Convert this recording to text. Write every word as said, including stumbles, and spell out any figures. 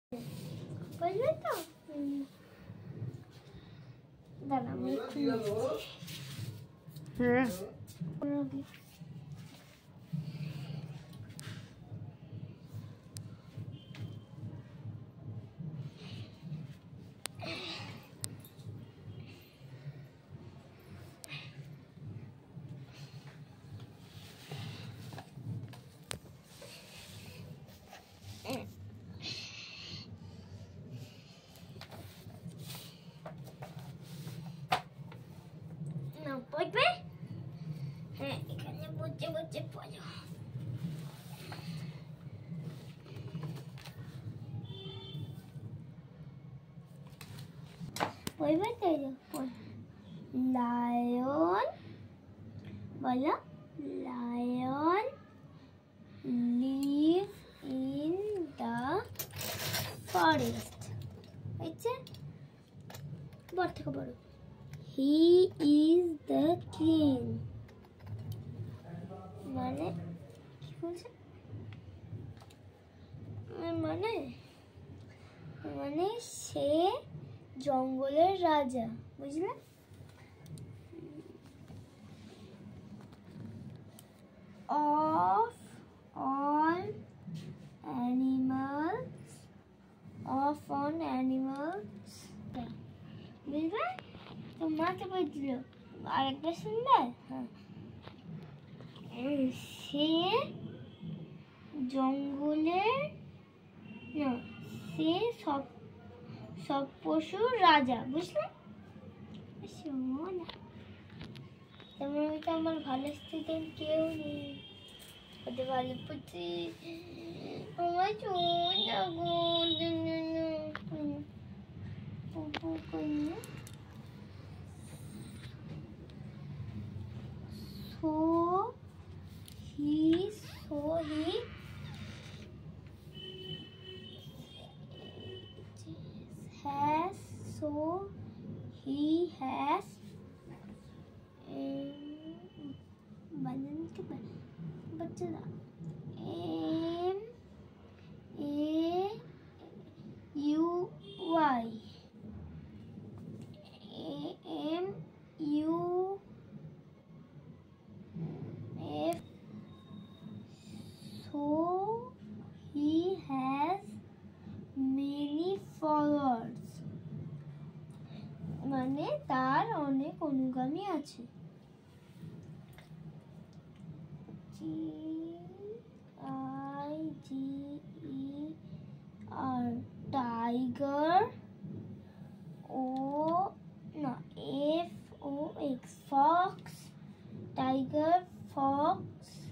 বুঝলে তো? দাঁড়া আমি হ্যাঁ পড়বে হ্যাঁ এখানে বসে বসে পড়ো পড়বে তো লায়ন বলো lion live in the forest হয়েছে বড় থেকে বড় he is the king মানে কি বলছে মানে মানে সে জঙ্গলের রাজা বুঝলে of all animals of all animals বুঝলে তো মাকে বুঝল আরেকটা শুনবে হ্যাঁ সে জঙ্গলের না সে সব সব পশুর রাজা বুঝলে তেমন তো আমার ভালো স্টুডেন্ট কেউ নেই ওদের ভালো পুচি আমার চোখ so he so he has so he has बनन के बच्चे दा M A U Y M U F so he has many followers মানে তার অনেক অনুগামী আছে G I G E R tiger O no F O X fox tiger fox